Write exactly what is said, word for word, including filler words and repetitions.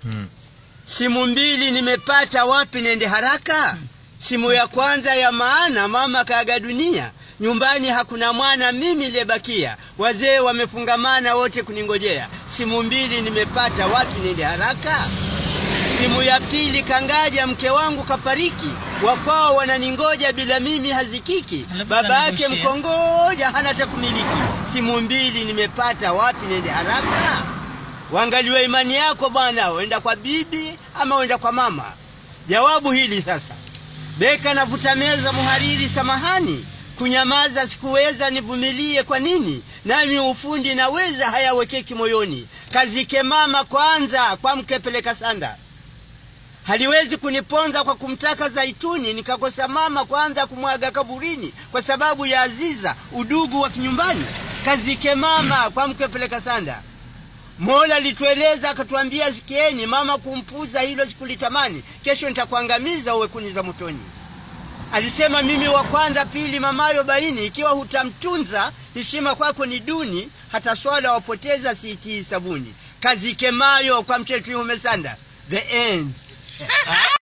Hmm. Simu mbili nimepata, wapi nende haraka? Simu ya kwanza ya maana, mama kaaga dunia. Nyumbani hakuna mwana, mimi lebakia. Wazee wamefungamana wote kuningojea. Simu mbili nimepata, wapi nende haraka? Simu ya pili kangaja, mke wangu kapariki. Wakwao wananingoja, bila mimi hazikiki. Baba yake mkongoja, hana cha kumiliki. Simu mbili nimepata, wapi nende haraka? Waangaliwe imani yako bwana, wenda kwa bibi ama wenda kwa mama. Jawabu hili sasa. Beka navuta meza, muhariri samahani. Kunyamaza sikuweza, nivumilie kwa nini? Nami ufundi naweza, hayawekeki moyoni. Kazike mama kwanza, kwa mke peleka sanda. Haliwezi kuniponza kwa kumtaka zaituni. Nikakosa mama kwanza kumwaga kaburini. Kwa sababu ya aziza, udugu wa kinyumbani. Kazike mama, kwa mke peleka sanda. Mola litueleza akatuambia sikieni, mama kumpuza hilo sikulitamani. Kesho nitakuangamiza uwe kuni za motoni. Alisema mimi wa kwanza, pili mamayo baini. Ikiwa hutamtunza, heshima kwako ni duni. Hata swala wapoteza, siiti sabuni. Kazike mayo, kwa mchetu umesanda. The end.